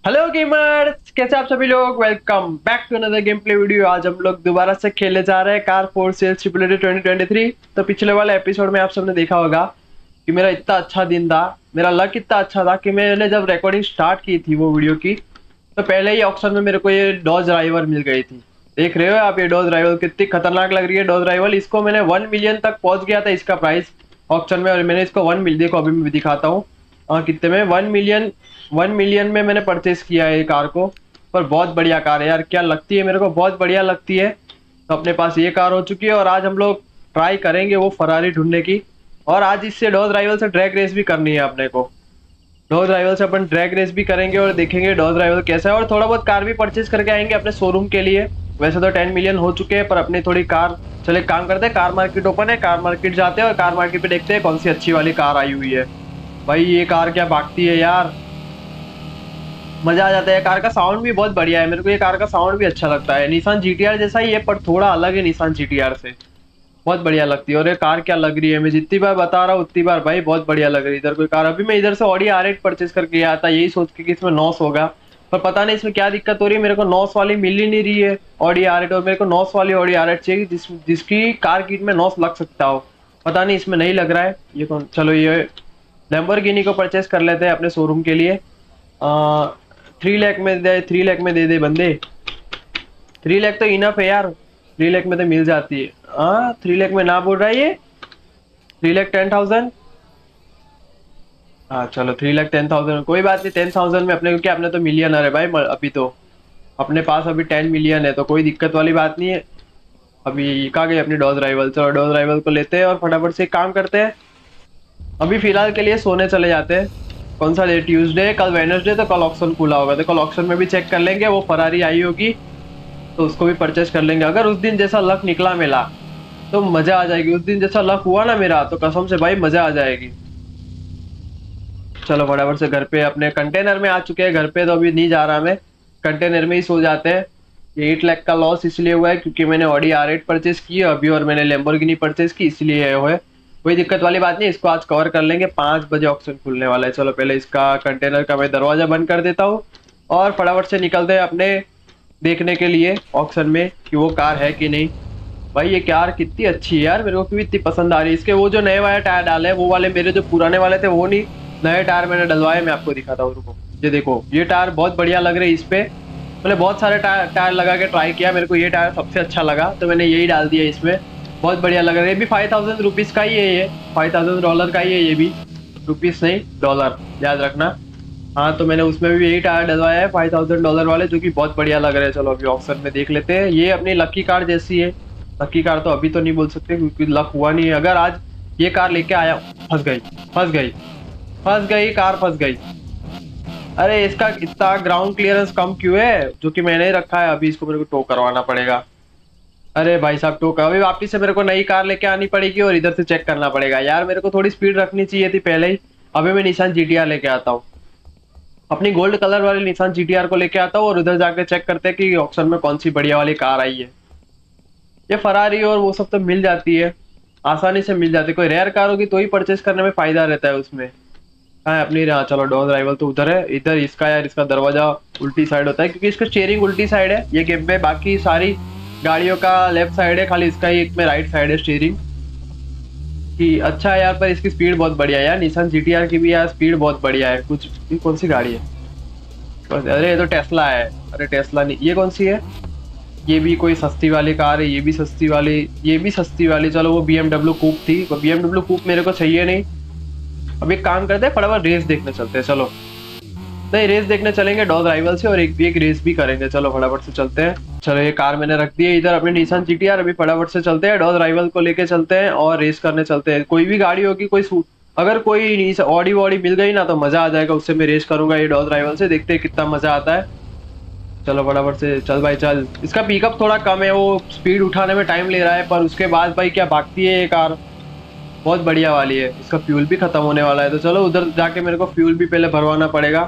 Hello gamers, कैसे आप सभी लोग। Welcome back to another game play video. आज हम लोग दोबारा से खेलने जा रहे हैं कार फोर सेल सिमुलेटर 2023। तो पिछले वाले एपिसोड में आप सबने देखा होगा कि मेरा इतना अच्छा दिन था, मेरा लक इतना अच्छा था कि मैंने जब रिकॉर्डिंग स्टार्ट की थी वो वीडियो की, तो पहले ही ऑक्शन में मेरे को ये डॉज राइवल मिल गई थी। देख रहे हो आप ये डॉज राइवल कितनी खतरनाक लग रही है। डॉज राइवल इसको मैंने 1 मिलियन तक पहुंच गया था इसका प्राइस ऑक्शन में, और मैंने इसको 1 मिलियन, देखो अभी मैं दिखाता हूँ कितने में, 1 मिलियन, 1 मिलियन में मैंने परचेस किया है ये कार को। पर बहुत बढ़िया कार है यार, क्या लगती है मेरे को, बहुत बढ़िया लगती है। तो अपने पास ये कार हो चुकी है और आज हम लोग ट्राई करेंगे वो फरारी ढूंढने की। और आज इससे डॉज राइवल से ड्रैग रेस भी करनी है अपने को। डॉज राइवल से अपन ड्रैग रेस भी करेंगे और देखेंगे डॉज राइवल कैसा है, और थोड़ा बहुत कार भी परचेज करके आएंगे अपने शोरूम के लिए। वैसे तो 10 मिलियन हो चुके हैं, पर अपनी थोड़ी कार, चले काम करते हैं, कार मार्केट ओपन है, कार मार्केट जाते हैं और कार मार्केट पे देखते हैं कौन सी अच्छी वाली कार आई हुई है। भाई ये कार क्या भागती है यार, मजा आ जाता है। कार का साउंड भी बहुत बढ़िया है, मेरे को ये कार का साउंड भी अच्छा लगता है। निसान जीटीआर जैसा ही है पर थोड़ा अलग है निसान जीटीआर से, बहुत बढ़िया लगती है। और ये कार क्या लग रही है, मैं जितनी बार बता रहा हूँ उतनी बार भाई बहुत बढ़िया लग रही है। इधर कोई कार, अभी मैं इधर से ऑडी R8 परचेज करके आया था यही सोच के कि इसमें नॉस होगा, पर पता नहीं इसमें क्या दिक्कत हो रही है। मेरे को नॉस वाली मिल ही नहीं रही है ऑडी R8, और मेरे को नॉस वाली ऑडी R8 चाहिए जिसकी कार किट में नॉस लग सकता हो। पता नहीं इसमें नहीं लग रहा है। ये कौन, चलो ये लैम्बोर्गिनी को परचेस कर लेते हैं अपने शोरूम के लिए। 3 लाख में दे, 3 लाख में दे दे बंदे। 3 लाख तो इनफ है यार, 3 लाख में तो मिल जाती है। 3 लाख में ना बोल रहा है ये, 3 लाख 10,000। हाँ चलो 3 लाख 10,000, कोई बात नहीं। 10,000 में अपने को क्या, अपने तो मिलियनर है भाई अभी तो अपने पास अभी 10 मिलियन है, तो कोई दिक्कत वाली बात नहीं है। अभी कहाँ गई अपनी डॉज राइवल, चलो डॉज राइवल को लेते हैं और फटाफट से एक काम करते हैं। अभी फिलहाल के लिए सोने चले जाते हैं। कौन सा डे, ट्यूसडे, कल वेडनेसडे, तो कल ऑक्शन खुला होगा, तो कल ऑक्शन में भी चेक कर लेंगे। वो फरारी आई होगी तो उसको भी परचेस कर लेंगे। अगर उस दिन जैसा लक निकला मेरा तो मजा आ जाएगी। उस दिन जैसा लक हुआ ना मेरा तो कसम से भाई मजा आ जाएगी। चलो फटाफट से घर पे, अपने कंटेनर में आ चुके हैं घर पे, तो अभी नहीं जा रहा मैं, कंटेनर में ही सो जाते हैं। ये 8 लाख का लॉस इसलिए हुआ है क्योंकि मैंने ऑडी R8 परचेस की अभी और मैंने लैम्बोर्गिनी परचेस की, इसलिए हुआ है। कोई दिक्कत वाली बात नहीं, इसको आज कवर कर लेंगे। 5 बजे ऑक्शन खुलने वाला है। चलो पहले इसका कंटेनर का मैं दरवाजा बंद कर देता हूँ और फटाफट से निकलते हैं अपने देखने के लिए ऑक्शन में कि वो कार है कि नहीं। भाई ये कार कितनी अच्छी है यार, मेरे को क्यों इतनी पसंद आ रही है। इसके वो जो नए वाले टायर डाले हैं वो वाले, मेरे जो पुराने वाले थे वो नहीं, नए टायर मैंने डलवाए। मैं आपको दिखाता हूँ, रुको। ये देखो ये टायर बहुत बढ़िया लग रहे हैं इस पे। मैंने बहुत सारे टायर टायर लगा के ट्राई किया, मेरे को ये टायर सबसे अच्छा लगा तो मैंने यही डाल दिया इसमें। बहुत बढ़िया लग रहा है। ये भी 5,000 रुपीज़ का ही है, ये $5,000 का ही है, ये भी रुपीज़ नहीं डॉलर, याद रखना। हाँ तो मैंने उसमें भी यही टायर डलवाया है $5,000 वाले, जो कि बहुत बढ़िया लग रहे हैं। चलो अभी ऑक्शन में देख लेते हैं। ये अपनी लकी कार जैसी है। लकी कार तो अभी तो नहीं बोल सकते क्योंकि लक हुआ नहीं है। अगर आज ये कार लेके आया, फंस गई, फंस गई, फंस गई, कार फंस गई। अरे इसका इतना ग्राउंड क्लियरेंस कम क्यों है, जो कि मैंने ही रखा है। अभी इसको मेरे को टो करवाना पड़ेगा। अरे भाई साहब टो कर, अभी वापिस से मेरे को नई कार लेके आनी पड़ेगी और इधर से चेक करना पड़ेगा। यार मेरे को थोड़ी स्पीड रखनी चाहिए थी पहले ही। अभी मैं निसान जीटीआर लेके आता हूँ, अपनी गोल्ड कलर वाली निसान जीटीआर को लेके आता हूँ और उधर जाके चेक करते हैं कि ऑक्शन में कौन सी बढ़िया वाली कार आई है। ये फरारी और वो सब तो मिल जाती है, आसानी से मिल जाती है। कोई रेयर कार होगी तो ही परचेस करने में फायदा रहता है उसमें। हाँ अपनी, हाँ चलो डॉज राइवल तो उधर है। इधर इसका यार, इसका दरवाजा उल्टी साइड होता है क्योंकि इसका स्टीयरिंग उल्टी साइड है ये गेम पे। बाकी सारी गाड़ियों का लेफ्ट साइड है, खाली इसका ही एक में राइट साइड है स्टीयरिंग की। अच्छा है यार, पर इसकी स्पीड बहुत बढ़िया है यार। निसान जीटीआर की भी यार स्पीड बहुत बढ़िया है। कुछ, ये कौन सी गाड़ी है? अरे ये तो टेस्ला है। अरे टेस्ला नहीं, ये कौन सी है? ये भी कोई सस्ती वाली कार है, ये भी सस्ती वाली, ये भी सस्ती वाली। चलो वो BMW कूप थी, वो BMW कूप मेरे को चाहिए नहीं। अब एक काम करते हैं, फटाफट रेस देखने चलते हैं। चलो नहीं, रेस देखने चलेंगे डॉज राइवल से और एक रेस भी करेंगे। चलो फटाफट से चलते हैं। चलो ये कार मैंने रख दी है इधर अपनी निसान जीटीआर। अभी फटाफट से चलते हैं, डॉज राइवल को लेके चलते हैं और रेस करने चलते हैं। कोई भी गाड़ी होगी, कोई अगर कोई ऑडी वॉडी मिल गई ना तो मजा आ जाएगा, उससे मैं रेस करूंगा ये डॉज राइवल से। देखते हैं कितना मजा आता है। चलो फटाफट से चल भाई चल। इसका पिकअप थोड़ा कम है, वो स्पीड उठाने में टाइम ले रहा है, पर उसके बाद भाई क्या भागती है ये कार, बहुत बढ़िया वाली है। इसका फ्यूल भी खत्म होने वाला है, तो चलो उधर जाके मेरे को फ्यूल भी पहले भरवाना पड़ेगा।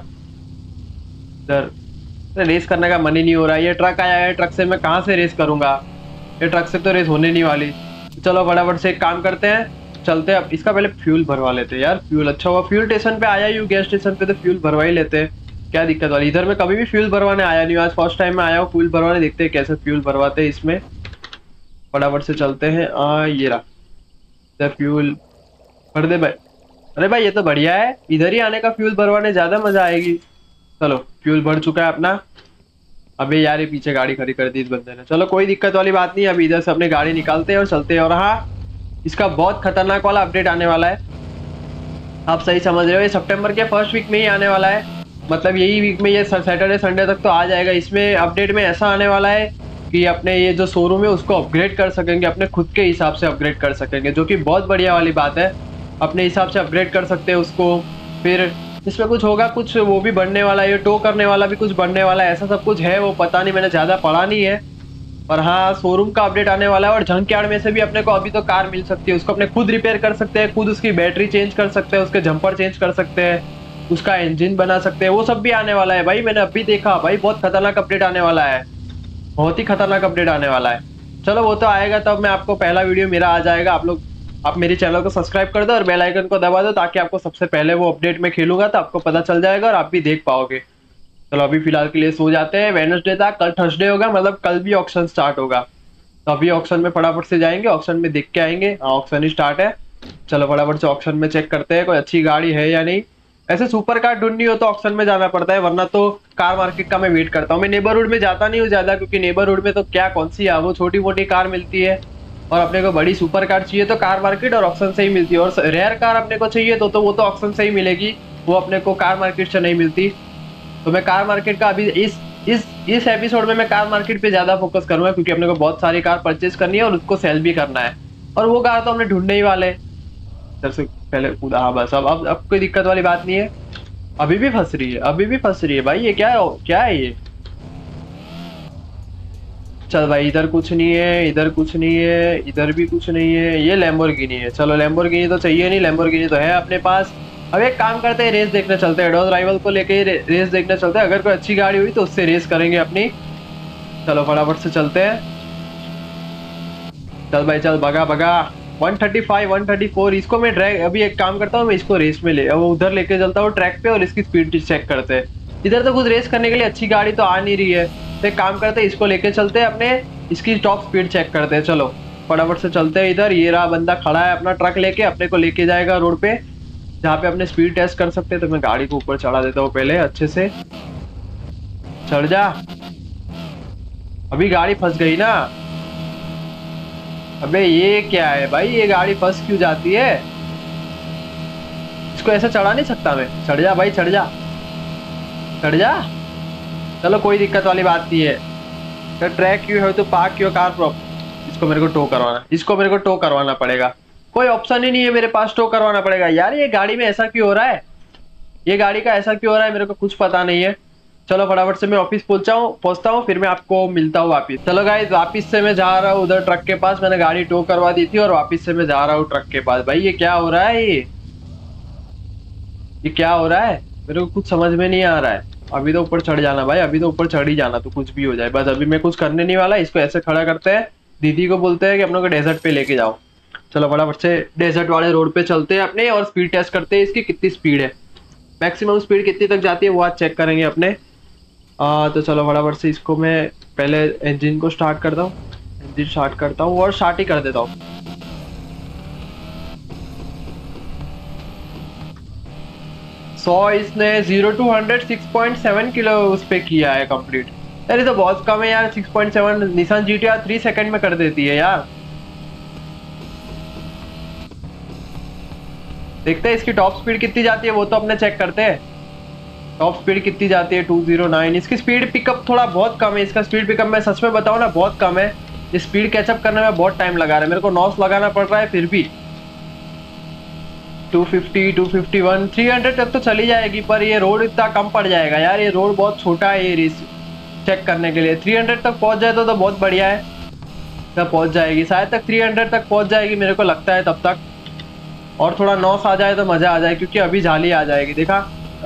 इधर रेस करने का मन ही नहीं हो रहा है। ये ट्रक आया है, ट्रक से मैं कहाँ से रेस करूंगा, ये ट्रक से तो रेस होने नहीं वाली। चलो फटाफट से एक काम करते हैं, चलते हैं। अब इसका पहले फ्यूल भरवा लेते हैं यार। फ्यूल अच्छा हुआ फ्यूल स्टेशन पे आया ही हूँ, गैस स्टेशन पे, तो फ्यूल भरवा ही लेते हैं। क्या दिक्कत वाली? इधर मैं कभी भी फ्यूल भरवाने आया नहीं हूँ, आज फर्स्ट टाइम में आया हूँ फ्यूल भरवाने। देखते हैं कैसे फ्यूल भरवाते हैं इसमें। फटाफट से चलते हैं। ये रहा इधर फ्यूल भर दे भाई। अरे भाई ये तो बढ़िया है, इधर ही आने का फ्यूल भरवाने, ज्यादा मजा आएगी। चलो फ्यूल भर चुका है अपना। अबे यार ये पीछे गाड़ी खड़ी कर दी इस बंदे ने। चलो कोई दिक्कत वाली बात नहीं, अभी इधर से अपने गाड़ी निकालते हैं और चलते हैं। और हाँ, इसका बहुत खतरनाक वाला अपडेट आने वाला है। आप सही समझ रहे हो, ये सितंबर के फर्स्ट वीक में ही आने वाला है। मतलब यही वीक में, ये सैटरडे संडे तक तो आ जाएगा। इसमें अपडेट में ऐसा आने वाला है कि अपने ये जो शोरूम है उसको अपग्रेड कर सकेंगे, अपने खुद के हिसाब से अपग्रेड कर सकेंगे, जो कि बहुत बढ़िया वाली बात है। अपने हिसाब से अपग्रेड कर सकते हैं उसको। फिर इसमें कुछ होगा, कुछ वो भी बढ़ने वाला है, ये टो करने वाला भी कुछ बढ़ने वाला है, ऐसा सब कुछ है। वो पता नहीं, मैंने ज़्यादा पढ़ा नहीं है। और हाँ, शोरूम का अपडेट आने वाला है। और जंक यार्ड में से भी अपने को अभी तो कार मिल सकती है, उसको अपने खुद रिपेयर कर सकते हैं, खुद उसकी बैटरी चेंज कर सकते हैं, उसके जंपर चेंज कर सकते हैं, उसका इंजन बना सकते हैं। वो सब भी आने वाला है भाई, मैंने अभी देखा भाई, बहुत खतरनाक अपडेट आने वाला है। बहुत ही खतरनाक अपडेट आने वाला है। चलो वो तो आएगा तब मैं आपको, पहला वीडियो मेरा आ जाएगा। आप मेरे चैनल को सब्सक्राइब कर दो और बेल आइकन को दबा दो, ताकि आपको सबसे पहले वो अपडेट में खेलूंगा तो आपको पता चल जाएगा और आप भी देख पाओगे। चलो अभी फिलहाल के लिए सो जाते हैं। वेडनेसडे था, कल थर्सडे होगा, मतलब कल भी ऑक्शन स्टार्ट होगा। तो अभी ऑक्शन में फटाफट से जाएंगे, ऑक्शन में देख के आएंगे। हाँ ऑक्शन ही स्टार्ट है। चलो फटाफट से ऑक्शन में चेक करते हैं कोई अच्छी गाड़ी है या नहीं। ऐसे सुपर कार ढूंढनी हो तो ऑक्शन में जाना पड़ता है, वरना तो कार मार्केट का मैं वेट करता हूँ। मैं नेबरहुड में जाता नहीं हूँ ज्यादा, क्योंकि नेबरहुड में तो क्या कौन सी है, वो छोटी मोटी कार मिलती है। और अपने को बड़ी सुपर कार चाहिए तो कार मार्केट और ऑक्शन से ही मिलती है। और रेयर कार अपने को चाहिए तो वो तो ऑक्शन से ही मिलेगी, वो अपने को कार मार्केट से नहीं मिलती। तो मैं कार मार्केट का अभी इस एपिसोड में मैं कार मार्केट पे ज्यादा फोकस करूंगा, क्योंकि अपने को बहुत सारी कार परचेज करनी है और उसको सेल भी करना है। और वो कार तो हमने ढूंढने ही वाले सबसे पहले कूदा। हाँ बस अब कोई दिक्कत वाली बात नहीं है। अभी भी फंस रही है, अभी भी फंस रही है भाई। ये क्या है ये? चल भाई, इधर कुछ नहीं है, इधर कुछ नहीं है, इधर भी कुछ नहीं है। ये लैम्बोर्गिनी है। चलो लैम्बोर्गिनी तो चाहिए नहीं, लैम्बोर्गिनी तो है अपने पास। अब एक काम करते हैं, रेस देखने चलते हैं। डॉज राइवल को लेके रेस देखने चलते हैं। अगर कोई अच्छी गाड़ी हुई तो उससे रेस करेंगे अपनी। चलो फटाफट से चलते हैं। चल भाई चल, भगा भगा। 135 134। इसको मैं ड्रैग, अभी एक काम करता हूँ, मैं इसको रेस में वो उधर लेके चलता हूँ ट्रैक पे, और इसकी स्पीड चेक करते हैं। इधर तो कुछ रेस करने के लिए अच्छी गाड़ी तो आ नहीं रही है, तो एक काम करते हैं, इसको लेके चलते हैं अपने, इसकी टॉप स्पीड चेक करते हैं। चलो फटाफट से चलते हैं। इधर ये रहा बंदा खड़ा है अपना ट्रक लेके, अपने को लेके जाएगा रोड पे, जहाँ पे अपने स्पीड टेस्ट कर सकते हैं। तो मैं गाड़ी को ऊपर चढ़ा देता हूँ पहले अच्छे से। चढ़ जा। अभी गाड़ी फंस गई ना। अबे ये क्या है भाई, ये गाड़ी फंस क्यों जाती है? इसको ऐसे चढ़ा नहीं सकता मैं। चढ़ जा भाई, चढ़ जा, चढ़ जा। चलो कोई दिक्कत वाली बात नहीं है। तो ट्रैक यू है तो पार्क योर कार प्रॉप। इसको मेरे को टो करवाना, इसको मेरे को टो करवाना पड़ेगा। कोई ऑप्शन ही नहीं है मेरे पास, टो करवाना पड़ेगा। यार ये गाड़ी में ऐसा क्यों हो रहा है, ये गाड़ी का ऐसा क्यों हो रहा है, मेरे को कुछ पता नहीं है। चलो फटाफट से मैं ऑफिस पहुंचता हूँ, फिर मैं आपको मिलता हूँ वापिस। चलो गाइस, वापिस से मैं जा रहा हूँ उधर ट्रक के पास। मैंने गाड़ी टो करवा दी थी और वापिस से मैं जा रहा हूँ ट्रक के पास। भाई ये क्या हो रहा है, ये क्या हो रहा है, मेरे को कुछ समझ में नहीं आ रहा है। अभी तो ऊपर चढ़ जाना भाई, अभी तो ऊपर चढ़ ही जाना, तो कुछ भी हो जाए बस। अभी मैं कुछ करने नहीं वाला। इसको ऐसे खड़ा करते हैं, दीदी को बोलते हैं कि अपनों को डेजर्ट पे लेके जाओ। चलो फटाफट से डेजर्ट वाले रोड पे चलते हैं अपने, और स्पीड टेस्ट करते हैं इसकी कितनी स्पीड है, मैक्सिमम स्पीड कितनी तक जाती है वो आज चेक करेंगे अपने। तो चलो फटाफट से इसको मैं पहले इंजन को स्टार्ट करता हूँ, इंजन स्टार्ट करता हूँ और स्टार्ट ही कर देता हूँ। 100 इसने 0 to 100 6.7 किलो उस पे किया है कंप्लीट। यार ये तो बहुत कम है यार, 6.7। निसान GT-R 3 सेकंड में कर देती है यार। देखते हैं इसकी टॉप स्पीड कितनी जाती है, वो तो अपने चेक करते हैं। टॉप स्पीड कितनी जाती है 209। इसकी स्पीड पिकअप थोड़ा बहुत कम है, इसका स्पीड पिकअप मैं सच में बताऊं ना बहुत कम है। ये स्पीड कैचअप करने में बहुत टाइम लगा रहा है, मेरे को नॉस लगाना पड़ रहा है। फिर भी 250 251 300 तक तो चली जाएगी, पर ये रोड इतना कम पड़ जाएगा यार, ये रोड बहुत छोटा है ये रेस चेक करने के लिए। 300 तक पहुंच जाए तो बहुत बढ़िया है। तब पहुंच जाएगी शायद, तक 300 तक पहुंच जाएगी मेरे को लगता है तब तक। और थोड़ा नॉस आ जाए तो मजा आ जाए, क्योंकि अभी जाली आ जाएगी। देखा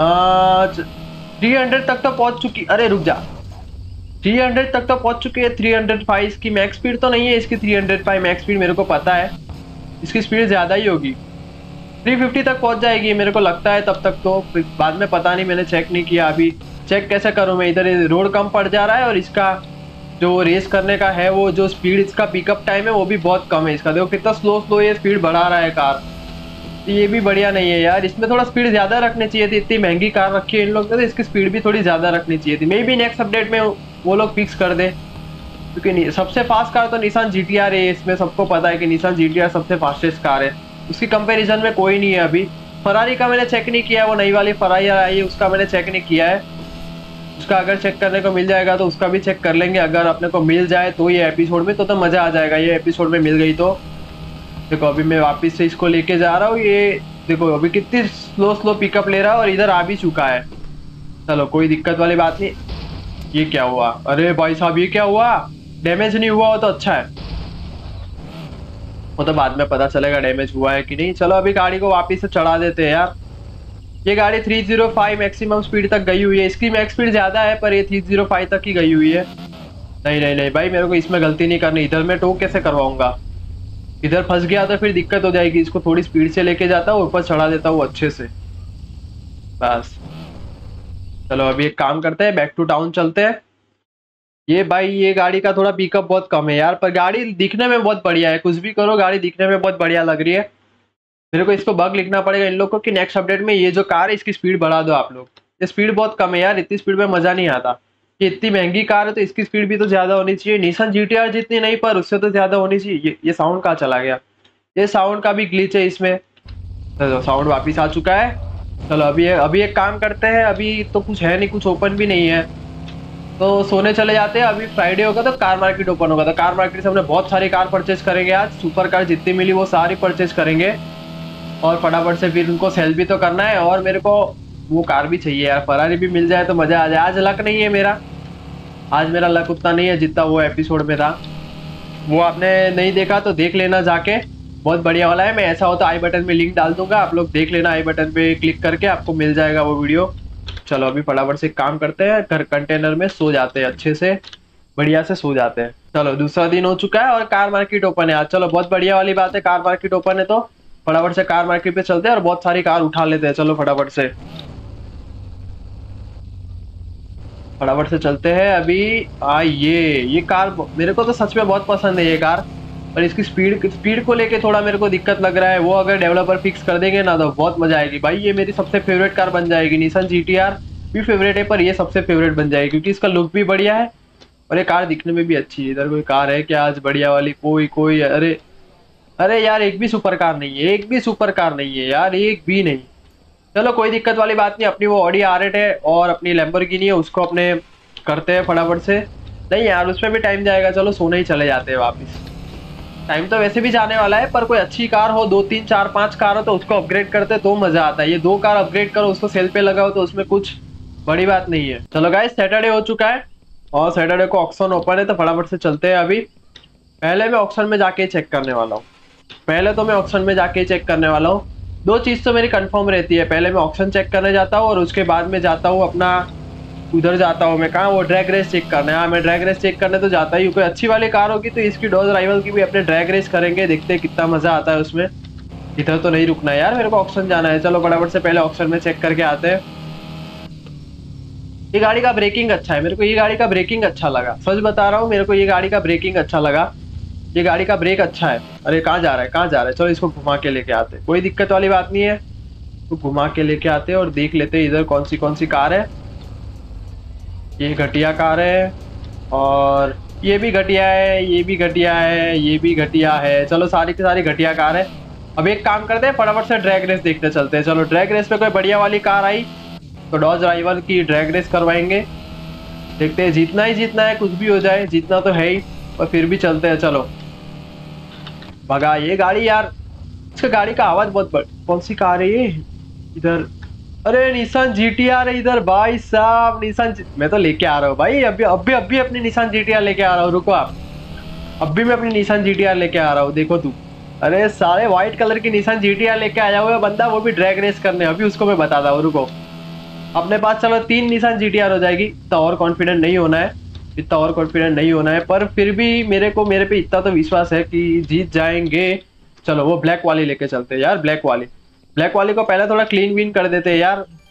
300 तक तो पहुंच चुकी। अरे रुक जा, 300 तक तो पहुंच चुकी है। 305 इसकी मैक्स स्पीड तो नहीं है, इसकी 305 मैक्स स्पीड मेरे को पता है, इसकी स्पीड ज्यादा ही होगी। 350 तक पहुंच जाएगी मेरे को लगता है तब तक तो, बाद में पता नहीं, मैंने चेक नहीं किया अभी। चेक कैसे करूँ मैं? इधर रोड कम पड़ जा रहा है और इसका जो रेस करने का है वो जो स्पीड इसका पिकअप टाइम है वो भी बहुत कम है इसका। देखो कितना स्लो स्लो ये स्पीड बढ़ा रहा है कार। तो ये भी बढ़िया नहीं है यार, इसमें थोड़ा स्पीड ज़्यादा रखनी चाहिए थी। इतनी महंगी कार रखी है इन लोग ने तो इसकी स्पीड भी थोड़ी ज़्यादा रखनी चाहिए थी। मे बी नेक्स्ट अपडेट में वो लोग फिक्स कर दे, क्योंकि सबसे फास्ट कार तो निसान GTR है। इसमें सबको पता है कि निसान GTR सबसे फास्टेस्ट कार है, उसकी कंपेरिजन में कोई नहीं है अभी। फरारी का मैंने चेक नहीं किया, वो नई वाली फरारी आई है उसका मैंने चेक नहीं किया है। उसका अगर चेक करने को मिल जाएगा तो उसका भी चेक कर लेंगे। अगर अपने को मिल जाए तो ये एपिसोड में तो मज़ा आ जाएगा। ये एपिसोड में मिल गई तो देखो अभी मैं वापस से इसको लेके जा रहा हूँ। ये देखो अभी कितनी स्लो स्लो पिकअप ले रहा है और इधर आ भी चुका है। चलो कोई दिक्कत वाली बात नहीं। ये क्या हुआ? अरे भाई साहब ये क्या हुआ? डैमेज नहीं हुआ हो तो अच्छा है, वो तो बाद में पता चलेगा डैमेज हुआ है कि नहीं। चलो अभी गाड़ी को वापस से चढ़ा देते हैं यार। ये गाड़ी 305 मैक्सिमम स्पीड तक गई हुई है। इसकी मैक्स स्पीड ज़्यादा है पर ये 305 तक ही गई हुई है। नहीं नहीं नहीं भाई, मेरे को इसमें गलती नहीं करनी। इधर मैं टो कैसे करवाऊंगा? इधर फंस गया तो फिर दिक्कत हो जाएगी। इसको थोड़ी स्पीड से लेके जाता हूँ, ऊपर चढ़ा देता हूँ अच्छे से, बस। चलो अभी एक काम करते हैं, बैक टू टाउन चलते हैं। ये भाई ये गाड़ी का थोड़ा पिकअप बहुत कम है यार, पर गाड़ी दिखने में बहुत बढ़िया है। कुछ भी करो गाड़ी दिखने में बहुत बढ़िया लग रही है। मेरे को इसको बग लिखना पड़ेगा इन लोग को कि नेक्स्ट अपडेट में ये जो कार है इसकी स्पीड बढ़ा दो आप लोग। ये स्पीड बहुत कम है यार, इतनी स्पीड में मज़ा नहीं आता। ये इतनी महंगी कार है तो इसकी स्पीड भी तो ज़्यादा होनी चाहिए। निसान GTR जितनी नहीं पर उससे तो ज़्यादा होनी चाहिए। ये साउंड कहाँ चला गया? ये साउंड का भी ग्लिच है इसमें। तो साउंड वापस आ चुका है। चलो अभी एक काम करते हैं। अभी तो कुछ है नहीं, कुछ ओपन भी नहीं है, तो सोने चले जाते हैं। अभी फ्राइडे होगा तो कार मार्केट ओपन होगा, तो कार मार्केट से हमने बहुत सारी कार परचेज करेंगे आज। सुपर कार जितनी मिली वो सारी परचेज करेंगे और फटाफट से फिर उनको सेल भी तो करना है। और मेरे को वो कार भी चाहिए यार, फरारी भी मिल जाए तो मज़ा आ जाए। आज लक नहीं है मेरा, आज मेरा लक उतना नहीं है जितना वो एपिसोड में था। वो आपने नहीं देखा तो देख लेना जाके, बहुत बढ़िया वाला है। मैं ऐसा हो तो आई बटन में लिंक डाल दूंगा, आप लोग देख लेना। आई बटन पे क्लिक करके आपको मिल जाएगा वो वीडियो। चलो अभी फटाफट से काम करते हैं, घर कंटेनर में सो जाते हैं, अच्छे से बढ़िया से सो जाते हैं। चलो दूसरा दिन हो चुका है और कार मार्केट ओपन है आज। चलो बहुत बढ़िया वाली बात है, कार मार्केट ओपन है तो फटाफट से कार मार्केट पे चलते हैं और बहुत सारी कार उठा लेते हैं। चलो फटाफट से चलते हैं अभी। ये कार मेरे को तो सच में बहुत पसंद है ये कार, पर इसकी स्पीड को लेके थोड़ा मेरे को दिक्कत लग रहा है। वो अगर डेवलपर फिक्स कर देंगे ना तो बहुत मजा आएगी भाई। ये मेरी सबसे फेवरेट कार बन जाएगी। निसान GTR भी फेवरेट है पर ये सबसे फेवरेट बन जाएगी क्योंकि इसका लुक भी बढ़िया है और ये कार दिखने में भी अच्छी है। इधर कोई कार है क्या आज बढ़िया वाली? कोई अरे यार एक भी सुपर कार नहीं है, एक भी सुपर कार नहीं है यार, एक भी नहीं। चलो कोई दिक्कत वाली बात नहीं। अपनी वो ऑडी R8 है और अपनी लैम्बोर्गिनी है, उसको अपने करते हैं फटाफट से। नहीं यार उसमें भी टाइम जाएगा, चलो सोने ही चले जाते हैं वापस। टाइम तो वैसे भी जाने वाला है पर कोई अच्छी कार हो, 2 3 4 5 कार हो तो उसको अपग्रेड करते तो मजा आता है। ये 2 कार अपग्रेड करो उसको सेल पे लगाओ तो उसमें कुछ बड़ी बात नहीं है। चलो गाइस सैटरडे हो चुका है और सैटरडे को ऑक्शन ओपन है तो फटाफट से चलते हैं। अभी पहले मैं ऑक्शन में जाके चेक करने वाला हूँ। दो चीज़ तो मेरी कंफर्म रहती है, पहले मैं ऑक्शन चेक करने जाता हूँ और उसके बाद में जाता हूँ अपना उधर जाता हूँ मैं, कहाँ, वो ड्रैग रेस चेक करने। हाँ मैं ड्रैग रेस चेक करने तो जाता ही हूँ। कोई अच्छी वाली कार होगी तो इसकी डॉज राइवल की भी अपने ड्रैग रेस करेंगे, देखते हैं कितना मज़ा आता है उसमें। इधर तो नहीं रुकना है यार, मेरे को ऑक्शन जाना है। चलो फटाफट से पहले ऑक्शन में चेक करके आते हैं। ये गाड़ी का ब्रेकिंग अच्छा है, मेरे को ये गाड़ी का ब्रेकिंग अच्छा लगा, सच बता रहा हूँ, मेरे को ये गाड़ी का ब्रेकिंग अच्छा लगा। ये गाड़ी का ब्रेक अच्छा है। अरे कहाँ जा रहा है? चलो इसको घुमा के लेके आते, कोई दिक्कत वाली बात नहीं है। तो घुमा के लेके आते हैं और देख लेते हैं इधर कौन सी कार है। ये घटिया कार है और ये भी घटिया है, ये भी घटिया है, ये भी घटिया है। चलो सारी की सारी घटिया कार है। अब एक काम करते हैं फटाफट से ड्रैग रेस देखते चलते हैं। चलो ड्रैग रेस में कोई बढ़िया वाली कार आई तो डॉज राइवल की ड्रैग रेस करवाएंगे, देखते हैं जीतना ही जीतना है, कुछ भी हो जाए जीतना तो है ही, और फिर भी चलते हैं। चलो भगा ये गाड़ी यार, इसका गाड़ी का आवाज बहुत कौन सी कार है ये? इधर अरे निसान GTR है इधर भाई साहब। मैं तो लेके आ रहा हूँ भाई, अभी अपनी निसान GTR लेके आ रहा हूँ, रुको आप। अभी मैं अपनी निसान GTR लेके आ रहा हूँ, देखो तू। अरे सारे व्हाइट कलर की निसान GTR लेके आया हुआ है बंदा, वो भी ड्रैग रेस करने। अभी उसको मैं बताता हूँ, रुको। अपने पास चलो 3 निसान GTR हो जाएगी। इतना और कॉन्फिडेंट नहीं होना है, पर फिर भी मेरे पे इतना तो विश्वास है कि जीत जाएंगे। चलो वो ब्लैक वाली लेके चलते हैं यार, ब्लैक वाली को पहले थोड़ा क्लीन वीन कर देते हैं यार।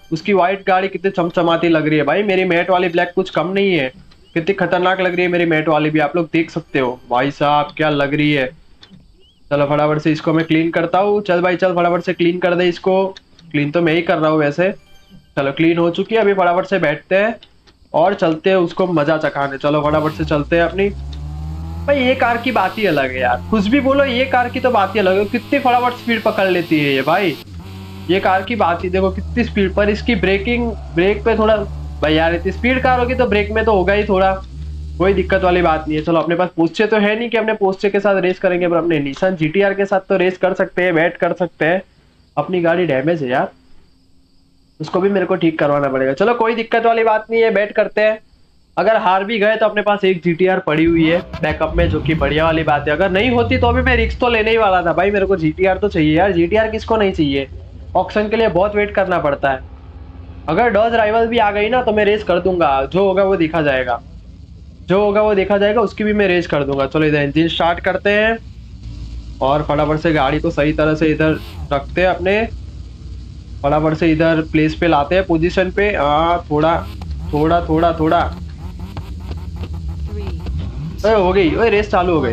उसकी व्हाइट गाड़ी कितनी चमचमाती लग रही है भाई, मेरी मैट वाली ब्लैक कुछ कम नहीं है, कितनी खतरनाक लग रही है मेरी मैट वाली भी, आप लोग देख सकते हो भाई साहब क्या लग रही है। चलो फटाफट से इसको मैं क्लीन करता हूँ, चल भाई चल फटाफट से क्लीन कर दे इसको। क्लीन तो मैं ही कर रहा हूँ वैसे। चलो क्लीन हो चुकी है, अभी फटाफट से बैठते हैं और चलते हैं उसको मजा चखाने। चलो फटाफट से चलते हैं अपनी। भाई ये कार की बात ही अलग है यार, कुछ भी बोलो ये कार की तो बात ही अलग है, कितनी फटाफट स्पीड पकड़ लेती है ये भाई। ये कार की बात ही देखो कितनी स्पीड पर, इसकी ब्रेक पे थोड़ा, भाई यार इतनी स्पीड कार होगी तो ब्रेक में तो होगा ही थोड़ा, कोई दिक्कत वाली बात नहीं है। चलो अपने पास पोस्चे तो है नहीं कि अपने पोस्चे के साथ रेस करेंगे, पर अपने निसान जीटीआर के साथ तो रेस कर सकते हैं, बैट कर सकते हैं। अपनी गाड़ी डैमेज है यार, उसको भी मेरे को ठीक करवाना पड़ेगा। चलो कोई दिक्कत वाली बात नहीं है, बैट करते हैं। अगर हार भी गए तो अपने पास एक जीटीआर पड़ी हुई है बैकअप में, जो कि बढ़िया वाली बात है। अगर नहीं होती तो अभी मैं रिस्क तो लेने ही वाला था भाई, मेरे को जीटीआर तो चाहिए यार, जीटीआर किसको नहीं चाहिए। ऑक्शन के लिए बहुत वेट करना पड़ता है। अगर डॉज राइवल भी आ गई ना तो मैं रेस कर दूंगा, जो होगा वो देखा जाएगा, जो होगा वो देखा जाएगा, उसकी भी मैं रेस कर दूंगा। चलो इधर इंजन स्टार्ट करते हैं और फटाफट से गाड़ी को सही तरह से इधर रखते हैं अपने, फटाफट से इधर प्लेस पे लाते हैं पोजीशन पे। थोड़ा थोड़ा थोड़ा थोड़ा हो गई, ओए रेस चालू हो गई।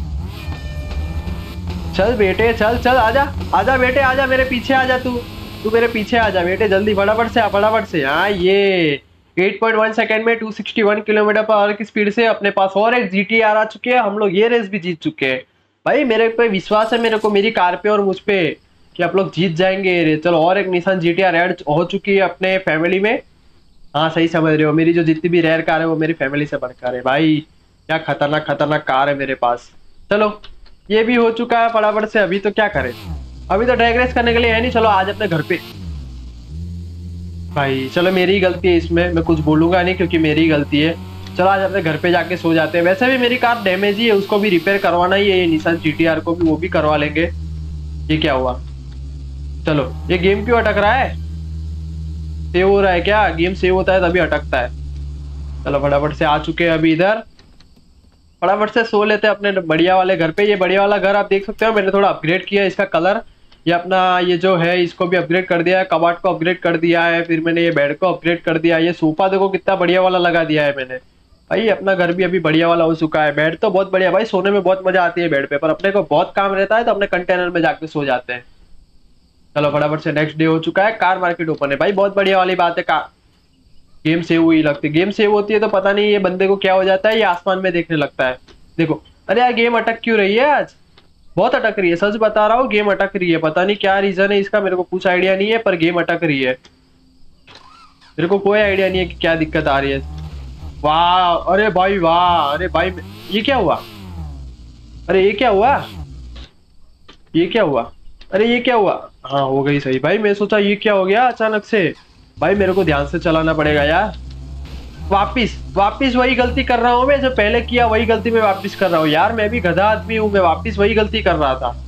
चल बेटे चल चल, आजा आजा बेटे, आजा मेरे पीछे आजा, तू तू मेरे पीछे आजा बेटे, जल्दी फटाफट से फटाफट से। हाँ ये 8.1 सेकंड में 261 किलोमीटर पर आवर की स्पीड से अपने पास और एक जीटीआर आ चुके हैं, हम लोग ये रेस भी जीत चुके हैं। भाई मेरे पे विश्वास है, मेरे को मेरी कार पे और मुझ पे कि आप लोग जीत जाएंगे ये रेस। चलो और एक निसान जीटीआर ऐड हो चुकी है अपने फैमिली में। हाँ सही समझ रहे हो, मेरी जो जितनी भी रेयर कार है वो मेरी फैमिली से बढ़कर है भाई, क्या खतरनाक खतरनाक कार है मेरे पास। चलो ये भी हो चुका है फटाफट से। अभी तो क्या करें, अभी तो ड्रैग रेस करने के लिए है नहीं, चलो आज अपने घर पे। भाई चलो मेरी ही गलती है इसमें, मैं कुछ बोलूंगा नहीं क्योंकि मेरी ही गलती है। चलो आज अपने घर पे जाके सो जाते हैं, वैसे भी मेरी कार डैमेज ही है, उसको भी रिपेयर करवाना ही है, ये निसान जीटीआर को भी वो भी करवा लेंगे। ये क्या हुआ, चलो ये गेम क्यों अटक रहा है, सेव हो रहा है क्या, गेम सेव होता है तभी अटकता है। चलो फटाफट से आ चुके हैं अभी इधर, फटाफट से सो लेते हैं अपने बढ़िया वाले घर पे। ये बढ़िया वाला घर आप देख सकते हो, मैंने थोड़ा अपग्रेड किया है इसका कलर, ये अपना ये जो है इसको भी अपग्रेड कर दिया है, कबाड़ को अपग्रेड कर दिया है, फिर मैंने ये बेड को अपग्रेड कर दिया है, ये सोफा देखो कितना बढ़िया वाला लगा दिया है मैंने। भाई अपना घर भी अभी बढ़िया वाला हो चुका है। बेड तो बहुत बढ़िया भाई, सोने में बहुत मजा आती है बेड पे, पर अपने को बहुत काम रहता है तो अपने कंटेनर में जाके सो जाते हैं। चलो फटाफट से नेक्स्ट डे हो चुका है, कार मार्केट ओपन है भाई, बहुत बढ़िया वाली बात है। कार गेम सेव हुई लगती है, गेम सेव होती है तो पता नहीं ये बंदे को क्या हो जाता है, ये आसमान में देखने लगता है। देखो अरे यार गेम अटक क्यों रही है आज, बहुत अटक रही है, सच बता रहा हूँ गेम अटक रही है, पता नहीं क्या रीजन है इसका, मेरे को कुछ आइडिया नहीं है, पर गेम अटक रही है। मेरे को कोई आइडिया नहीं है कि क्या दिक्कत आ रही है। वाह अरे भाई वाह, अरे भाई ये क्या हुआ, अरे ये क्या हुआ, ये क्या हुआ, अरे ये क्या हुआ। हाँ हो गई सही भाई, मैं सोचा ये क्या हो गया अचानक से। भाई मेरे को ध्यान से चलाना पड़ेगा यार। वापिस वापिस वही गलती कर रहा हूँ मैं, जो पहले किया वही गलती मैं वापिस कर रहा हूँ यार, मैं भी गधा आदमी हूँ, मैं वापिस वही गलती कर रहा था।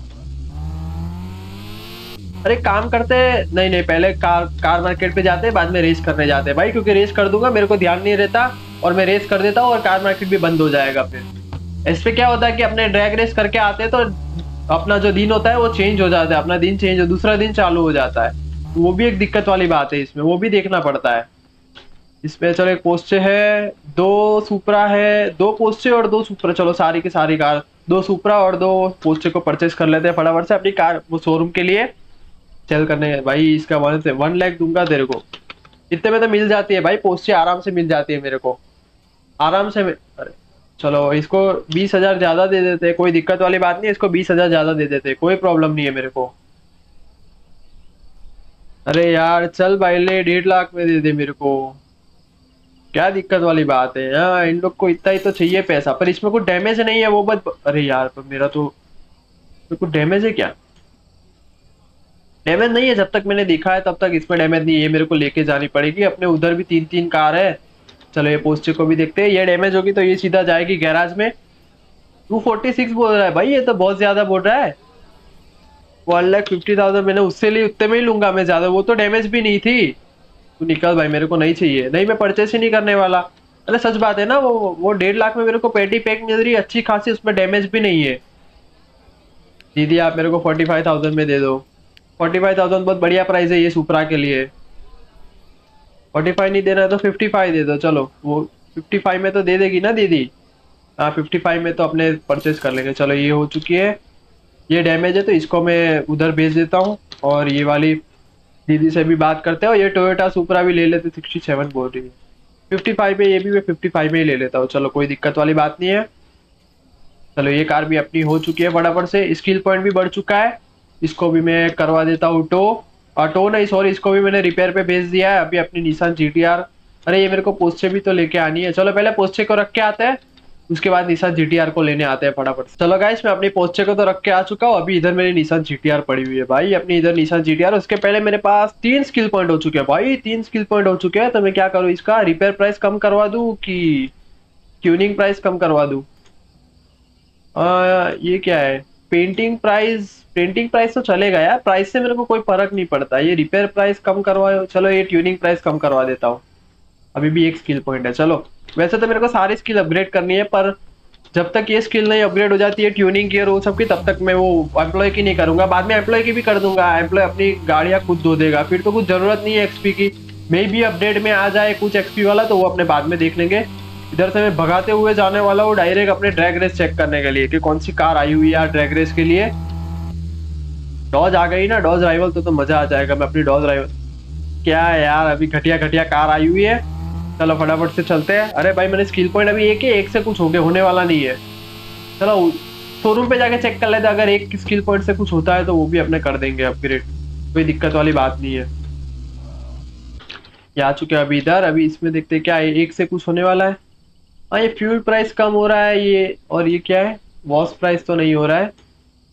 अरे काम करते, नहीं नहीं पहले कार मार्केट पे जाते, बाद में रेस करने जाते भाई, क्योंकि रेस कर दूंगा मेरे को ध्यान नहीं रहता और मैं रेस कर देता हूँ और कार मार्केट भी बंद हो जाएगा। फिर इस पे क्या होता है कि अपने ड्रैग रेस करके आते हैं तो अपना जो दिन होता है वो चेंज हो जाता है, अपना दिन चेंज हो, दूसरा दिन चालू हो जाता है, वो भी एक दिक्कत वाली बात है इसमें, वो भी देखना पड़ता है इसमें। चलो एक पोस्चे है, दो सुपरा है, दो पोस्चे और दो सुपरा, चलो सारी की सारी कार, दो सुपरा और दो पोस्चे को परचेस कर लेते हैं फटाफट से अपनी कार वो शोरूम के लिए सेल करने। भाई इसका 1 लाख दूंगा तेरे को, इतने में तो मिल जाती है भाई, पोस्चे आराम से मिल जाती है मेरे को, आराम से अरे चलो इसको 20,000 ज्यादा दे देते, कोई दिक्कत वाली बात नहीं, इसको 20,000 ज्यादा दे देते, कोई प्रॉब्लम नहीं है मेरे को। अरे यार चल भाई ले 1.5 लाख में दे दे मेरे को, क्या दिक्कत वाली बात है। हाँ इन लोग को इतना ही तो चाहिए पैसा, पर इसमें कुछ डैमेज नहीं है वो बस, अरे यार पर मेरा तो कुछ डैमेज है क्या, डैमेज नहीं है, जब तक मैंने देखा है तब तक इसमें डैमेज नहीं है, मेरे को लेके जानी पड़ेगी अपने, उधर भी 3-3 कार है। चलो ये पोस्टर को भी देखते हैं, ये डैमेज होगी तो ये सीधा जाएगी गैराज में। 246 बोल रहा है भाई, ये तो बहुत ज्यादा बोल रहा है। 1,50,000 मैंने उससे ली, उतने में ही लूंगा मैं, ज्यादा वो तो डैमेज भी नहीं थी। तू निकल भाई, मेरे को नहीं चाहिए, नहीं मैं परचेस ही नहीं करने वाला। अरे सच बात है ना, वो 1.5 लाख में मेरे को पेटी पैक मिल रही है अच्छी खासी, उसमें डैमेज भी नहीं है। दीदी आप मेरे को 45,000 में दे दो, 45,000 बहुत बढ़िया प्राइस है ये सुपरा के लिए। 45 नहीं देना है तो 55 दे दो, चलो वो 55 में तो दे देगी ना दीदी। हाँ 55 में तो अपने परचेज कर लेंगे। चलो ये हो चुकी है। ये डैमेज है तो इसको मैं उधर भेज देता हूँ। और ये वाली दीदी से भी बात करते हैं, और ये टोयोटा सुपरा भी ले लेते, 67 बोल रही है। 55 में ये भी मैं 55 में ही ले लेता हूँ, चलो कोई दिक्कत वाली बात नहीं है। चलो ये कार भी अपनी हो चुकी है फटाफट से। स्किल पॉइंट भी बढ़ चुका है, इसको भी मैं करवा देता हूँ टो। टो नहीं सॉरी, इसको भी मैंने रिपेयर पे भेज दिया है। अभी अपनी निसान जीटीआर, अरे ये मेरे को पोस्चे भी तो लेके आनी है। चलो पहले पोस्चे को रख के आते हैं, उसके बाद निसान जीटीआर को लेने आते हैं फटाफट से। चलो गाइस मैं अपनी पोस्चे को तो रख के आ चुका हूँ। अभी इधर मेरी निसान जीटीआर पड़ी हुई है भाई, अपनी इधर निसान जीटीआर। उसके पहले मेरे पास 3 स्किल पॉइंट हो चुके हैं भाई, 3 स्किल पॉइंट हो चुके हैं। तो मैं क्या करूँ, इसका रिपेयर प्राइस कम करवा दूँ कि ट्यूनिंग प्राइस कम करवा दूँ? ये क्या है, पेंटिंग प्राइस? पेंटिंग प्राइस तो चलेगा यार, प्राइस से मेरे को कोई फर्क नहीं पड़ता। ये रिपेयर प्राइस कम करवाओ, चलो ये ट्यूनिंग प्राइस कम करवा देता हूँ। अभी भी एक स्किल पॉइंट है। चलो वैसे तो मेरे को सारी स्किल अपग्रेड करनी है, पर जब तक ये स्किल नहीं अपग्रेड हो जाती है ट्यूनिंग गियर वो सब की, तब तक मैं वो एम्प्लॉय की नहीं करूंगा। बाद में एम्प्लॉय की भी कर दूंगा, एम्प्लॉय अपनी गाड़ियां खुद धो देगा, फिर तो कुछ जरूरत नहीं है एक्सपी की। मे भी अपडेट में आ जाए कुछ एक्सपी वाला, तो वो अपने बाद में देख लेंगे। इधर से मैं भगाते हुए जाने वाला हूँ डायरेक्ट अपने ड्रैग रेस चेक करने के लिए कि कौन सी कार आई हुई है यार ड्रैग रेस के लिए। डॉज आ गई ना, डॉज राइवल, तो मजा आ जाएगा। मैं अपनी डॉज राइवल, क्या है यार अभी घटिया घटिया कार आई हुई है। चलो फटाफट से चलते हैं। अरे भाई मैंने स्किल पॉइंट अभी एक ही, एक से कुछ होने वाला नहीं है। चलो शोरूम पे जाके चेक कर लेते हैं, अगर एक स्किल पॉइंट से कुछ होता है तो वो भी अपने कर देंगे अपग्रेड, कोई दिक्कत वाली बात नहीं है। ये आ चुके हैं अभी इधर। अभी इसमें देखते हैं क्या है, एक से कुछ होने वाला है। हाँ ये फ्यूल प्राइस कम हो रहा है ये, और ये क्या है, वॉश प्राइस तो नहीं हो रहा है।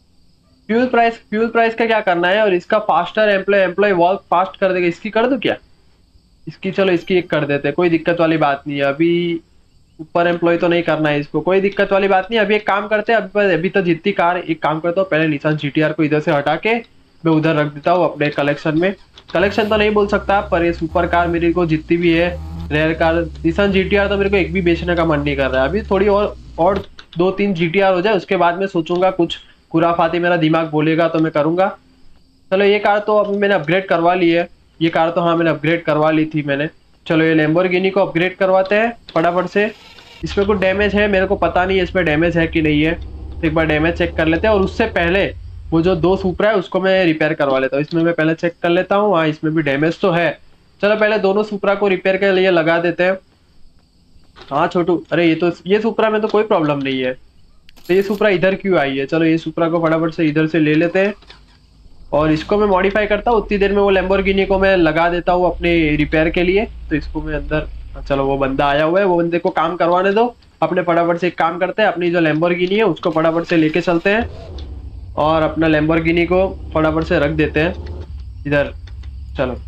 फ्यूल प्राइस का क्या करना है, और इसका faster employ employ valve fast कर देगा, इसकी कर दूं क्या? इसकी चलो इसकी एक कर देते हैं, कोई दिक्कत वाली बात नहीं है। अभी ऊपर एम्प्लॉय तो नहीं करना है इसको, कोई दिक्कत वाली बात नहीं। अभी एक काम करते हैं, अभी तो जितनी कार, एक काम करता हूँ पहले निसान जीटीआर को इधर से हटा के मैं उधर रख देता हूँ अपने कलेक्शन में। कलेक्शन तो नहीं बोल सकता, पर ये सुपर कार मेरे को जितनी भी है रेयर कार निसान जीटीआर, तो मेरे को एक भी बेचने का मन नहीं कर रहा है। अभी थोड़ी और 2-3 जीटीआर हो जाए, उसके बाद में सोचूंगा, कुछ खुराफाती मेरा दिमाग बोलेगा तो मैं करूंगा। चलो ये कार तो अभी मैंने अपग्रेड करवा ली है, ये कार तो हाँ मैंने अपग्रेड करवा ली थी मैंने। चलो ये लैम्बोर्गिनी को अपग्रेड करवाते हैं फटाफट से। इसमें कुछ डैमेज है, मेरे को पता नहीं है इसमें डैमेज है कि नहीं है, तो एक बार डैमेज चेक कर लेते हैं। और उससे पहले वो जो 2 सुपरा है उसको मैं रिपेयर करवा लेता हूँ। इसमें मैं पहले चेक कर लेता हूँ, हाँ इसमें भी डैमेज तो है। चलो पहले दोनों सुपरा को रिपेयर के लिए लगा देते हैं। हाँ छोटू, अरे ये सुपरा में तो कोई प्रॉब्लम नहीं है, तो ये सुपरा इधर क्यों आई है? चलो ये सुपरा को फटाफट से इधर से ले लेते हैं, और इसको मैं मॉडिफाई करता हूँ। उतनी देर में वो लैम्बोर्गिनी को मैं लगा देता हूँ अपने रिपेयर के लिए। तो इसको मैं अंदर, चलो वो बंदा आया हुआ है, वो बंदे को काम करवाने दो। अपने फटाफट से एक काम करते हैं, अपनी जो लैम्बोर्गिनी है उसको फटाफट से लेके चलते हैं, और अपना लैम्बोर्गिनी को फटाफट से रख देते हैं इधर। चलो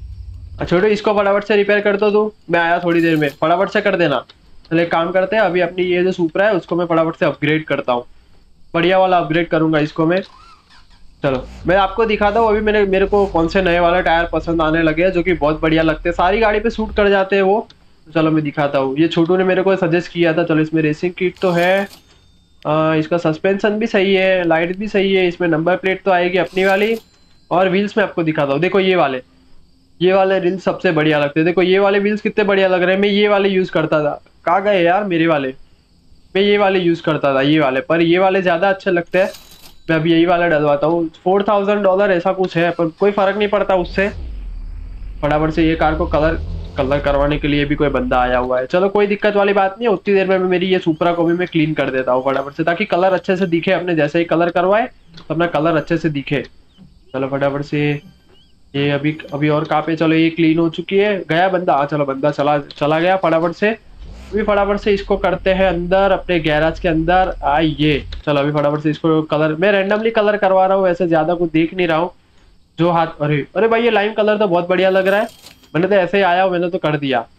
छोटू इसको फटाफट से रिपेयर कर दो तू, मैं आया थोड़ी देर में, फटाफट से कर देना। चलो एक काम करते हैं, अभी अपनी ये जो सुपरा है उसको मैं फटाफट से अपग्रेड करता हूँ, बढ़िया वाला अपग्रेड करूंगा इसको मैं। चलो मैं आपको दिखाता हूँ अभी मेरे को कौन से नए वाले टायर पसंद आने लगे हैं, जो कि बहुत बढ़िया लगते हैं, सारी गाड़ी पे सूट कर जाते हैं वो। तो चलो मैं दिखाता हूँ, ये छोटू ने मेरे को सजेस्ट किया था। चलो इसमें रेसिंग किट तो है, इसका सस्पेंशन भी सही है, लाइट भी सही है, इसमें नंबर प्लेट तो आएगी अपनी वाली। और व्हील्स में आपको दिखाता हूँ, देखो ये वाले व्हील्स सबसे बढ़िया लगते हैं। देखो ये वाले व्हील्स कितने बढ़िया लग रहे हैं, मैं ये वाले यूज करता था। कहाँ गए यार मेरे वाले, मैं ये वाले यूज करता था ये वाले, पर ये वाले ज्यादा अच्छे लगते हैं। मैं अभी यही वाला डलवाता हूँ, $4000 ऐसा कुछ है, पर कोई फर्क नहीं पड़ता उससे। फटाफट से ये कार को कलर कलर करवाने के लिए भी कोई बंदा आया हुआ है। चलो कोई दिक्कत वाली बात नहीं है, उतनी देर में मेरी ये सुपरा को भी मैं क्लीन कर देता हूँ फटाफट से, ताकि कलर अच्छे से दिखे। अपने जैसे ही कलर करवाए तो अपना कलर अच्छे से दिखे। चलो फटाफट से ये अभी अभी और कहाँ पे, चलो ये क्लीन हो चुकी है, गया बंदा। हाँ चलो बंदा चला चला गया फटाफट से। अभी फटाफट से इसको करते हैं अंदर अपने गैराज के अंदर आइए। चलो अभी फटाफट से इसको कलर, मैं रैंडमली कलर करवा रहा हूँ, ऐसे ज्यादा कुछ देख नहीं रहा हूँ जो हाथ। अरे अरे भाई ये लाइम कलर तो बहुत बढ़िया लग रहा है, मैंने तो ऐसे ही आया मैंने तो कर दिया।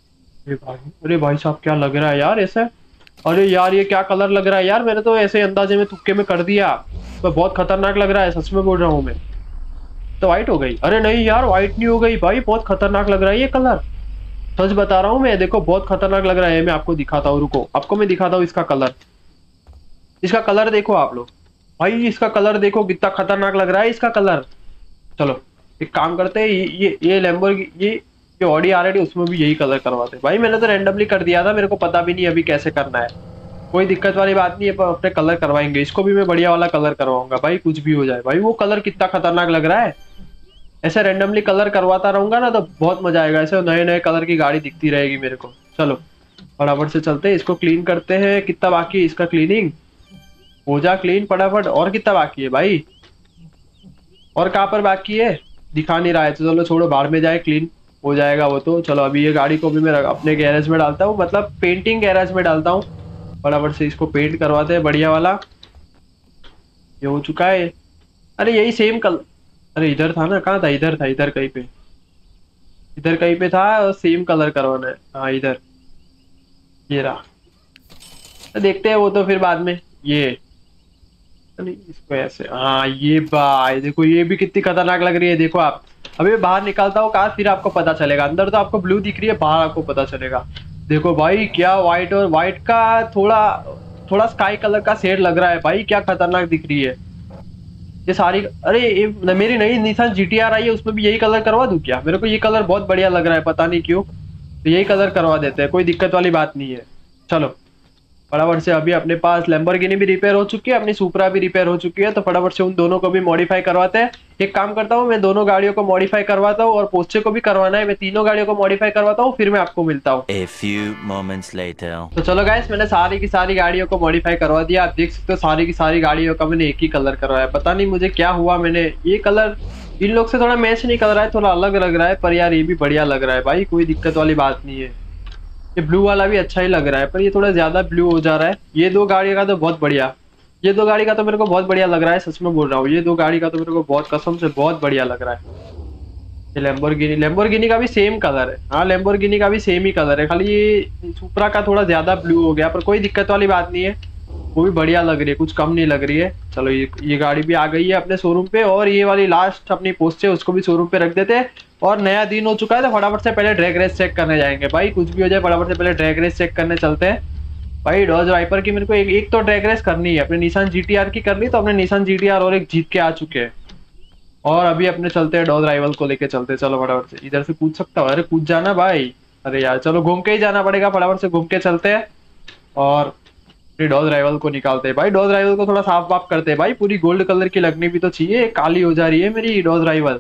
अरे भाई साहब क्या लग रहा है यार ऐसे, अरे यार ये क्या कलर लग रहा है यार, मैंने तो ऐसे अंदाजे में तुक्के में कर दिया, तो बहुत खतरनाक लग रहा है, सच में बोल रहा हूँ मैं। तो व्हाइट हो गई, अरे नहीं यार व्हाइट नहीं हो गई भाई, बहुत खतरनाक लग रहा है ये कलर, सच बता रहा हूँ मैं। देखो बहुत खतरनाक लग रहा है, मैं आपको दिखाता हूँ, रुको आपको मैं दिखाता हूँ इसका कलर। इसका कलर देखो आप लोग भाई, इसका कलर देखो कितना खतरनाक लग रहा है इसका कलर। चलो एक काम करते हैं, ये लैम्बोर्गिनी, कि ऑडी R8 है उसमें भी यही कलर करवाते भाई। मैंने तो रैंडमली कर दिया था, मेरे को पता भी नहीं अभी कैसे करना है। कोई दिक्कत वाली बात नहीं है, पर अपने कलर करवाएंगे। इसको भी मैं बढ़िया वाला कलर करवाऊंगा भाई, कुछ भी हो जाए भाई। वो कलर कितना खतरनाक लग रहा है। ऐसे रैंडमली कलर करवाता रहूंगा ना तो बहुत मजा आएगा। ऐसे नए नए कलर की गाड़ी दिखती रहेगी मेरे को। चलो फटाफट से चलते हैं, इसको क्लीन करते हैं। कितना बाकी है इसका क्लीनिंग? हो जा क्लीन फटाफट। और कितना बाकी है भाई? और कहाँ पर बाकी है? दिखा नहीं रहा है तो चलो छोड़ो, बाहर में जाए, क्लीन हो जाएगा वो तो। चलो अभी ये गाड़ी को भी मैं अपने गैरेज में डालता हूँ, मतलब पेंटिंग गैरेज में डालता हूँ। फटाफट से इसको पेंट करवाते हैं बढ़िया वाला। ये हो चुका है। अरे यही सेम कलर, अरे इधर था ना, कहाँ था? इधर था, इधर कहीं पे, इधर कहीं पे था और सेम कलर करवाना है। हाँ इधर, ये रहा। तो देखते हैं वो तो फिर बाद में। ये नहीं, इसको ऐसे, हाँ ये भाई देखो, ये भी कितनी खतरनाक लग रही है। देखो आप, अभी मैं बाहर निकालता हूँ कार, फिर आपको पता चलेगा। अंदर तो आपको ब्लू दिख रही है, बाहर आपको पता चलेगा। देखो भाई क्या व्हाइट और व्हाइट का थोड़ा थोड़ा स्काई कलर का शेड लग रहा है भाई, क्या खतरनाक दिख रही है ये सारी। अरे मेरी नई निसान GTR आई है, उसमें भी यही कलर करवा दूं क्या? मेरे को ये कलर बहुत बढ़िया लग रहा है, पता नहीं क्यों। तो यही कलर करवा देते हैं, कोई दिक्कत वाली बात नहीं है। चलो फटाफट से, अभी अपने पास लैम्बोर्गिनी भी रिपेयर हो चुकी है, अपनी सुपरा भी रिपेयर हो चुकी है, तो फटाफट से उन दोनों को भी मॉडिफाई करवाते हैं। एक काम करता हूँ, मैं दोनों गाड़ियों को मॉडिफाई करवाता हूँ और पोस्चे को भी करवाना है। मैं तीनों गाड़ियों को मॉडिफाई करवाता हूँ, फिर मैं आपको मिलता हूँ। A few moments later. तो चलो गाइस, मैंने सारी की सारी गाड़ियों को मॉडिफाई करवा दिया। आप देख सकते हो सारी की सारी गाड़ियों का मैंने एक ही कलर करवाया। पता नहीं मुझे क्या हुआ, मैंने ये कलर इन लोग से थोड़ा मैच नहीं कर रहा है, थोड़ा अलग लग रहा है, पर यार ये भी बढ़िया लग रहा है भाई, कोई दिक्कत वाली बात नहीं है। ये ब्लू वाला भी अच्छा ही लग रहा है, पर ये थोड़ा ज्यादा ब्लू हो जा रहा है। ये दो गाड़ी का तो बहुत बढ़िया, ये दो गाड़ी का तो मेरे को बहुत बढ़िया लग रहा है, सच में बोल रहा हूँ। ये दो गाड़ी का तो मेरे को बहुत कसम से बहुत बढ़िया लग रहा है। ये लैम्बोर्गिनी, लैम्बोर्गिनी का भी सेम कलर है। हाँ लैम्बोर्गिनी का भी सेम ही कलर है, खाली ये सुपरा का थोड़ा ज्यादा ब्लू हो गया, पर कोई दिक्कत वाली बात नहीं है। वो भी बढ़िया लग रही है, कुछ कम नहीं लग रही है। चलो ये गाड़ी भी आ गई है अपने शोरूम पे, और ये वाली लास्ट अपनी पोस्ट है उसको भी शोरूम पे रख देते हैं। और नया दिन हो चुका है, तो फटाफट से पहले ड्रैग रेस चेक करने जाएंगे भाई। कुछ भी हो जाए फटाफट से पहले ड्रैग रेस चेक करने चलते हैं भाई। डॉज वाइपर की मेरे को एक तो ड्रैग रेस करनी है। अपने निसान GTR की करनी, तो अपने निसान GTR और एक जीत के आ चुके हैं। और अभी अपने चलते हैं डॉज राइवल को लेके चलते हैं। चलो फटाफट से, इधर से कूद सकता हूँ? अरे कूद जाना भाई। अरे यार चलो घूम के ही जाना पड़ेगा, फटाफट से घूम के चलते हैं और डॉज राइवल को निकालते हैं भाई। डॉज राइवल को थोड़ा साफ वाफ करते हैं भाई, पूरी गोल्ड कलर की लगनी भी तो चाहिए, काली हो जा रही है मेरी डॉज राइवल।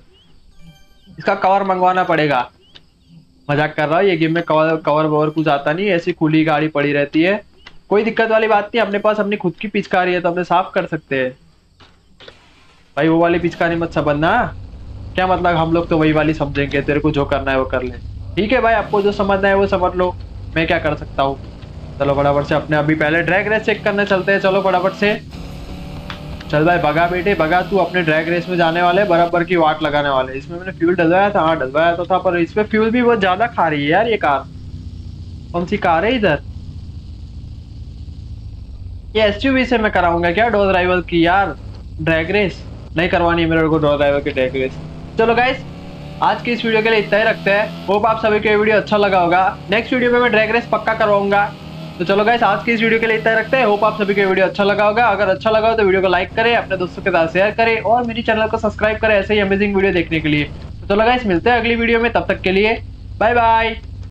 इसका कवर मंगवाना पड़ेगा। मजाक कर रहा है, ये गेम में कवर ववर कुछ आता नहीं, ऐसी खुली गाड़ी पड़ी रहती है। कोई दिक्कत वाली बात नहीं, अपने पास अपनी खुद की पिचकारी है तो अपने साफ कर सकते हैं भाई। वो वाली पिचकारी मत समझना, क्या मतलब हम लोग तो वही वाली समझेंगे, तेरे को जो करना है वो कर ले। ठीक है भाई, आपको जो समझना है वो समझ लो, मैं क्या कर सकता हूँ। चलो फटाफट से अपने अभी पहले ड्रैग रेस चेक करने चलते हैं। चलो फटाफट से चल भाई, भगा बेटे भगा, तू अपने ड्रैग रेस में जाने वाले, बराबर की वाट लगाने वाले। इसमें मैंने फ्यूल डलवाया था, हाँ डलवाया तो था, पर इसमें फ्यूल भी बहुत ज्यादा खा रही है यार ये कार। कौन सी कार है इधर? ये SUV से मैं कराऊंगा क्या डॉज राइवल की यार ड्रैग रेस? नहीं करवानी है मेरे को डॉज राइवल की ड्रैग रेस। चलो गाइस, आज की इस वीडियो के लिए इतना ही रखते हैं। होप आप सभी को ये वीडियो अच्छा लगा होगा। नेक्स्ट वीडियो में मैं ड्रैग रेस पक्का करवाऊंगा। तो चलो गाइस, आज की इस वीडियो के लिए इतना ही रखते हैं। होप आप सभी को ये वीडियो अच्छा लगा होगा। अगर अच्छा लगा हो तो वीडियो को लाइक करें, अपने दोस्तों के साथ शेयर करें और मेरी चैनल को सब्सक्राइब करें ऐसे ही अमेजिंग वीडियो देखने के लिए। तो चलो गाइस, मिलते हैं अगली वीडियो में, तब तक के लिए बाय बाय।